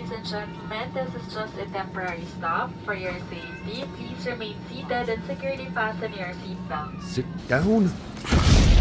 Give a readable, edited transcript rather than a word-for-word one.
ladies and gentlemen, this is just a temporary stop. For your safety, please remain seated and securely fasten your seatbelt. Sit down.